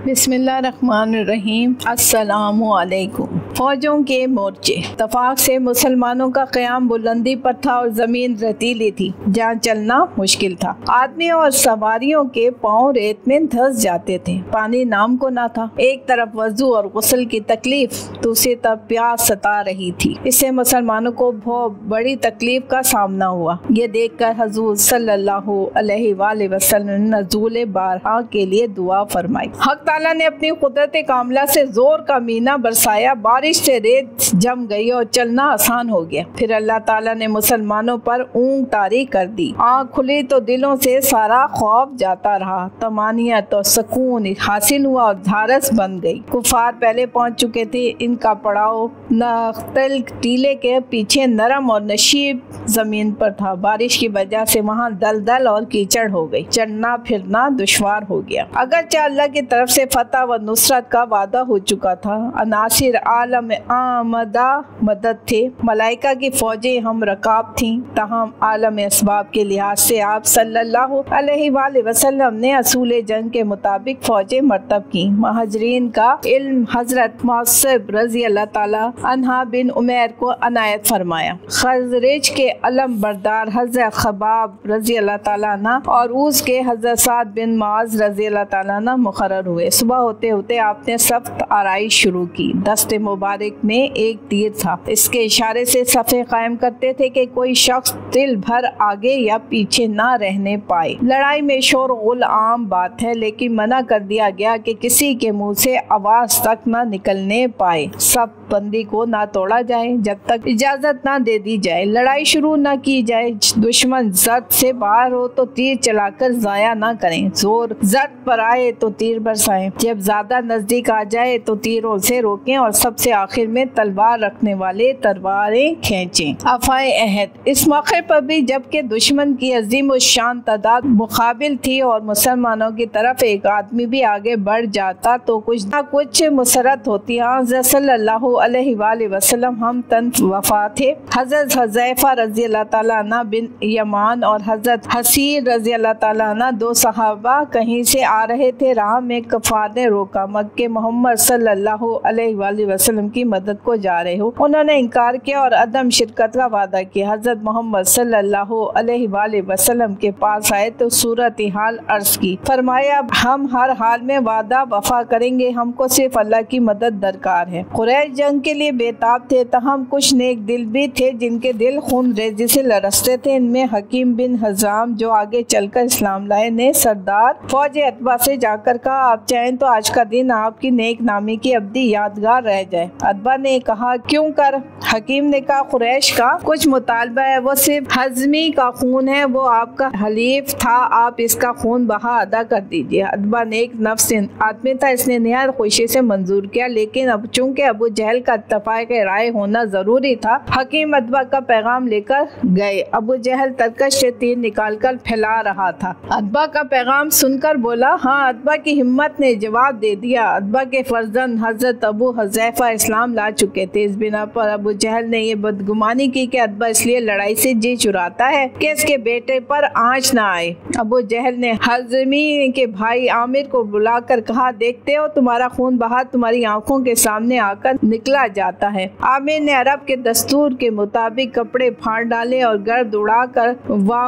बिस्मिल्लाहिर्रहमानिर्रहीम। अस्सलामुअलैकुम। फौजों के मोर्चे। इत्तफाक से मुसलमानों का क़याम बुलंदी पर था और ज़मीन रेतीली थी जहाँ चलना मुश्किल था। आदमी और सवारियों के पाँव रेत में धंस जाते थे। पानी नाम को ना था। एक तरफ वज़ू और गुस्ल की तकलीफ, दूसरी तरफ प्यास सता रही थी। इससे मुसलमानों को बहुत बड़ी तकलीफ का सामना हुआ। ये देखकर हुज़ूर सल्लल्लाहु अलैहि वसल्लम ने नज़ूल बारहा के लिए दुआ फरमाई। हक ताला ने अपनी कुदरत कामला से जोर का मीना बरसाया। बारिश से रेत जम गई और चलना आसान हो गया। फिर अल्लाह ताला ने मुसलमानों पर ऊँग तारी कर दी। आँख खुली तो दिलों से सारा खौफ जाता रहा। तमानियत और सुकून हासिल हुआ और धारस बन गई। कुफार पहले पहुंच चुके थे। इनका पड़ाव नख्तल टीले के पीछे नरम और नशीब जमीन पर था। बारिश की वजह से वहाँ दलदल और कीचड़ हो गई। चलना फिरना दुश्वार हो गया। अगरचे अल्लाह की तरफ से फतह व नुसरत का वादा हो चुका था। अनासिर आलम आमदा मदद थे। मलाइका की फौजें हम रकाब थीं। तहम आलम असबाब के लिहाज से आप सल्लल्लाहु अलैहि वसल्लम ने असूल जंग के मुताबिक फौजें मरतब की। महाजरीन का इल्म हजरत मौसब रजी अल्लाह ताला अन्हा बिन उमैर को अनायत फरमाया। खजरेज के अलम बरदार हजरत खबाब रजी अल्लाह ताला अन्हा और उस के हजरत साद बिन माज रजी अल्लाह ताला अन्हा मुकर्रर हुए। सुबह होते होते आपने सख्त आराइश शुरू की। दस्ते मुबारक में एक तीर था। इसके इशारे से सफ़े कायम करते थे कि कोई शख्स दिल भर आगे या पीछे ना रहने पाए। लड़ाई में शोर गुल आम बात है, लेकिन मना कर दिया गया कि किसी के मुंह से आवाज तक ना निकलने पाए। सब बंदी को ना तोड़ा जाए जब तक इजाजत ना दे दी जाए। लड़ाई शुरू ना की जाए। दुश्मन जद से बाहर हो तो तीर चलाकर जाया ना करें। जोर जद पर आए तो तीर बरसाएं। जब ज्यादा नजदीक आ जाए तो तीरों से रोकें और सबसे आखिर में तलवार रखने वाले तलवारें खींचें। अफ़ाए अहद। इस मौके पर भी जबकि दुश्मन की अजीम और शान तादाद मुकाबिल थी और मुसलमानों की तरफ एक आदमी भी आगे बढ़ जाता तो कुछ ना कुछ मुसरत होती। सल्लल्लाहु अलैहि वसल्लम हम तन वफा थे। हजरत हुज़ैफा रज़ी अल्लाह ताला अन्हु बिन यमान और हजरत हसीर रज़ी अल्लाह ताला अन्हु दो सहाबा कहीं से आ रहे थे। राह में कफार ने रोका। मक्के मोहम्मद सल्लल्लाहु अलैहि वसल्लम की मदद को जा रहे हो। उन्होंने इनकार किया और अदम शिरकत का वादा किया। हजरत मोहम्मद सल्लल्लाहु अलैहि वसल्लम के पास आए तो सूरत हाल अर्ज की। फरमाया, हम हर हाल में वादा वफा करेंगे। हमको सिर्फ अल्लाह की मदद दरकार है। कुरैश जंग के लिए बेताब थे। तहम कुछ नेक दिल भी थे जिनके दिल खून रेजी से लरसते थे। इनमें हकीम बिन हजाम जो आगे चलकर इस्लाम लाए ने सरदार फौज अतबा से जाकर कहा, आप चाहें तो आज का दिन आपकी नेक नामी की अब्दी यादगार रह जाए। अतबा ने कहा, क्यों कर? हकीम ने कहा, कुरैश का कुछ मुतालबा है। वो सिर्फ हजमी का खून है। वो आपका हलीफ था। आप इसका खून बहा अदा कर दीजिए। अतबा ने एक नफ्स आदमी था। इसने निहायत खुशी से मंजूर किया। लेकिन अब चूंकि अबू जहल का इत्तफाक राय होना जरूरी था, हकीम अतबा का पैगाम लेकर गए। अबू जहल तरकश से तीर निकालकर फैला रहा था। अतबा का पैगाम सुनकर बोला, हाँ। अतबा की हिम्मत ने जवाब दे दिया। अतबा के फर्जंद हजरत अबू हुज़ैफा इस्लाम ला चुके थे। इस बिना पर अबू जहल ने ये बदगुमानी की कि अतबा इसलिए लड़ाई से जी चुराता है कि इसके बेटे पर आंच न आए। अबू जहल ने हजमी के भाई आमिर को बुलाकर कहा, देखते हो तुम्हारा खून बहा तुम्हारी आंखों के सामने आकर निकला जाता है। आमिर ने अरब के दस्तूर के मुताबिक कपड़े फाड़ डाले और गर्द उड़ाकर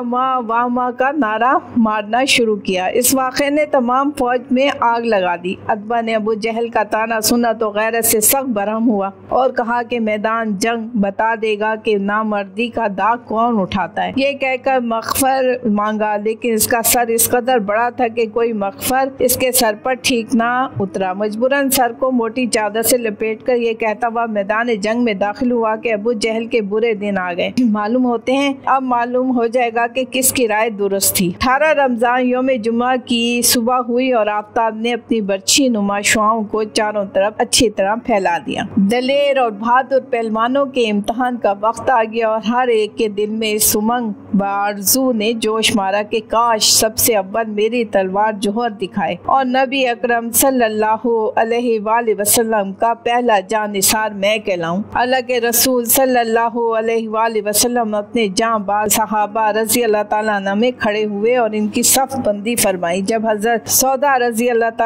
वामा का नारा मारना शुरू किया। इस वाक़े ने तमाम फौज में आग लगा दी। अतबा ने अबू जहल का ताना सुना तो गैरत से सख्त बरहम हुआ और कहा कि मैदान जंग बता देगा कि नामर्दी का दाग कौन उठाता है। ये कहकर मग़फ़र मांगा, लेकिन इसका सर इस कदर बड़ा था कि कोई मग़फ़र इसके सर पर ठीक ना उतरा। मजबूरन सर को मोटी चादर से लपेटकर ये कहता हुआ मैदान जंग में दाखिल हुआ कि अबू जहल के बुरे दिन आ गए। मालूम होते हैं, अब मालूम हो जाएगा कि किसकी राय दुरुस्त थी। 18 रमजान यौम जुमा की सुबह हुई और आफताब ने अपनी बर्छी नुमा शुआओं को चारों तरफ अच्छी तरह फैला दिया। दलेर और बहादुर पहलवानों के इम्तहान का वक्त आ गया और हर एक के दिल में इस उमंग बारजू ने जोश मारा कि काश सबसे अव्वल मेरी तलवार जोहर दिखाए और नबी अकरम सल्लल्लाहु अलैहि वसल्लम का पहला जानिसार मैं कहलाऊं। अल्लाह के रसूल सल्लल्लाहु अलैहि वसल्लम अपने जांबाज सहाबा रजी अल्लाह ताला अन्हु में खड़े हुए और इनकी सफ बंदी फरमाई। जब हजरत सौदा रजी अल्लाह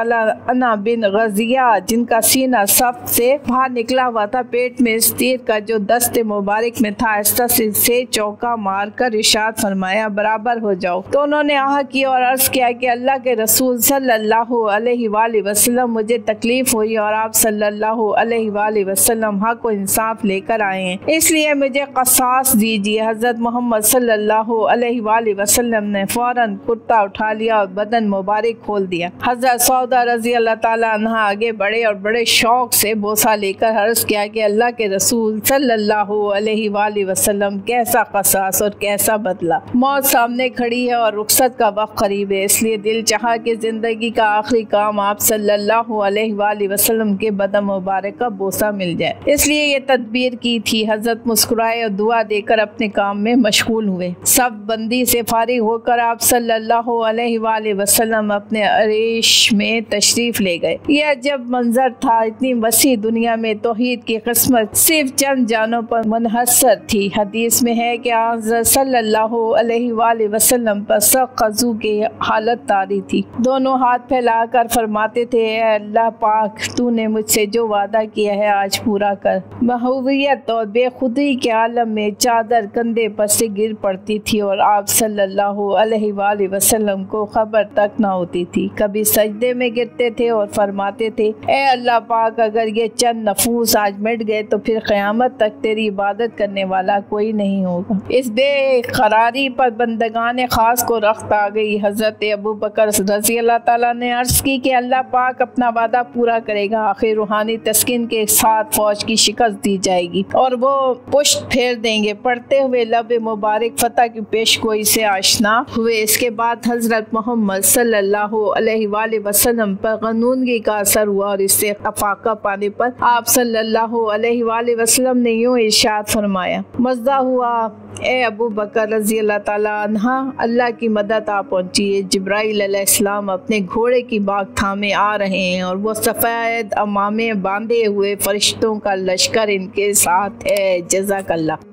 ताला अन्हा बिन गजिया, जिनका सीना सफ से बाहर निकला हुआ था, पेट में इस तीर का जो दस्त मुबारक में था, आहिस्ता से चौका मारकर इरशाद फरमाया, बराबर हो जाओ। तो उन्होंने आह की और अर्ज किया कि अल्लाह के रसूल सल्लल्लाहु अलैहि वसल्लम, मुझे तकलीफ हुई और आप सल्लल्लाहु अलैहि वसल्लम हक व इंसाफ लेकर आए हैं, इसलिए मुझे क़सास दीजिए। हजरत मोहम्मद सल्लल्लाहु अलैहि वसल्लम ने फौरन कुर्ता उठा लिया और बदन मुबारक खोल दिया। हजरत सौदा रजी अल्लाह ताला अन्हा आगे बढ़े और बड़े शौक से बोसा लेकर अर्ज किया कि अल्लाह के रसूल सल्लल्लाहु अलैहि वसल्लम, कैसा क़सास और कैसा बदला। मौत सामने खड़ी है और रुखसत का वक्त करीब है, इसलिए दिल चाहा कि जिंदगी का आखिरी काम आप सल्लल्लाहु अलैहि वसल्लम के बदन मुबारक का बोसा मिल जाए, इसलिए ये तदबीर की थी। हजरत मुस्कुराए और दुआ देकर अपने काम में मशगूल हुए। सब बंदी से फारिग होकर आप सल्लल्लाहु अलैहि वसल्लम अपने अरीश में तशरीफ ले गए। यह जब मंजर था, इतनी वसी दुनिया में तौहीद की किस्मत सिर्फ चंद जानों पर मुनहसर थी। हदीस में है कि हज़रत सल्लल्लाहु अलैहि वसल्लम पर सख्त क़ज़ू की हालत तारी थी। दोनों हाथ फैलाकर फरमाते थे, ऐ अल्लाह पाक, तूने मुझसे जो वादा किया है आज पूरा कर। महूवियत और बेखुदी के आलम में चादर कंधे पर से गिर पड़ती थी और आप सल्लल्लाहु अलैहि वसल्लम को खबर तक न होती थी। कभी सजदे में गिरते थे और फरमाते थे, ऐ अल्लाह पाक, अगर ये चंद नफूस आज मिट गए तो फिर क़यामत तक तेरी इबादत करने वाला कोई नहीं होगा। इस बेकरारी पर बंदगान खास को रख्त आ गई। हजरत अबू बकर रज़ी अल्लाह ताला ने अर्ज़ की कि अल्लाह पाक अपना वादा पूरा करेगा। आखिर रूहानी तस्कीन के साथ फौज की शिकस्त दी जाएगी और वो पुष्ट फेर देंगे। पढ़ते हुए लब मुबारक फतह की पेशगोई से आशना हुए। इसके बाद हजरत मोहम्मद सल्लल्लाहु अलैहि वसल्लम पर क़नूनगी का असर हुआ और इससे अफाका पाने पर आप सल्लल्लाहु अलैहि वसल्लम ने यूँ इरशाद फरमाया, मज़दा हुआ, ए अबू बकर रज़ी अल्लाह ताला अन्हा, अल्लाह की मदद आ पहुँची है। जिब्राइल अलैहिस्सलाम अपने घोड़े की बाग थामे आ रहे हैं और वो सफ़ेद अमामे बांधे हुए फरिश्तों का लश्कर इनके साथ है। जज़ाकल्लाह।